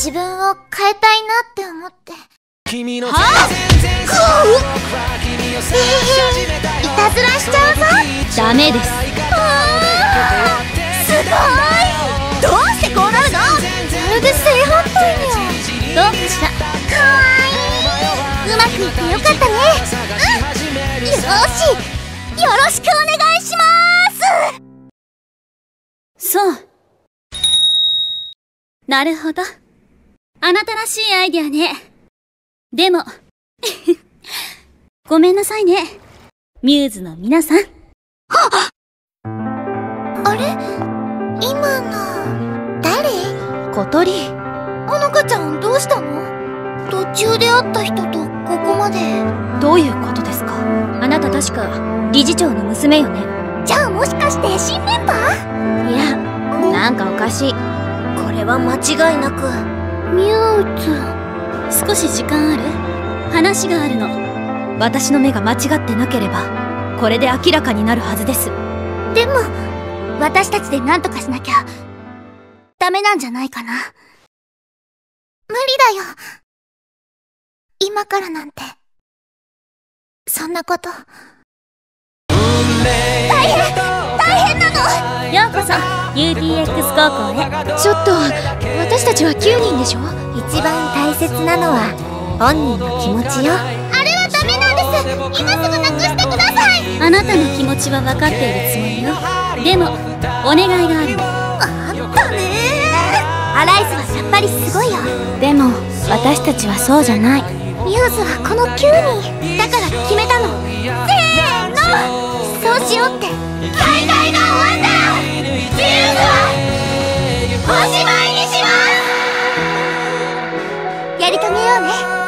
自分を変えたいなって思って。 君のはぁいたずらしちゃうぞ。 ダメです。 すごい。どうしてこうなるの。まるで正反対にゃ。 どうかしら。 かわいい。うまくいってよかったね。よし、よろしくお願いします。 そう。なるほど。あなたらしいアイディアね。でもごめんなさいね、ミューズの皆さん。 あれ、今の誰？ 小鳥。 ほのかちゃんどうしたの？途中で会った人とここまで。 どういうことですか？あなた確か理事長の娘よね。 じゃあもしかして新メンバー？ いや、なんかおかしい。 これは間違いなくミューズ。 少し時間ある？話があるの。私の目が間違ってなければこれで明らかになるはずです。 でも私たちで何とかしなきゃダメなんじゃないかな。無理だよ、今からなんて。そんなこと大変なの。 ようこそ UTX 高校へ。ちょっと、私たちは9人でしょ。 一番大切なのは本人の気持ちよ。あれはダメなんです。今すぐなくしてください。 あなたの気持ちは分かっているつもりよ。でもお願いがあるの。 あったねー。アライズはやっぱりすごいよ。 でも私たちはそうじゃない。 ミューズはこの9人だから決めたの。せーの、そうしようって。大会が終わったらミューズはおしまいにします。やり遂げようね。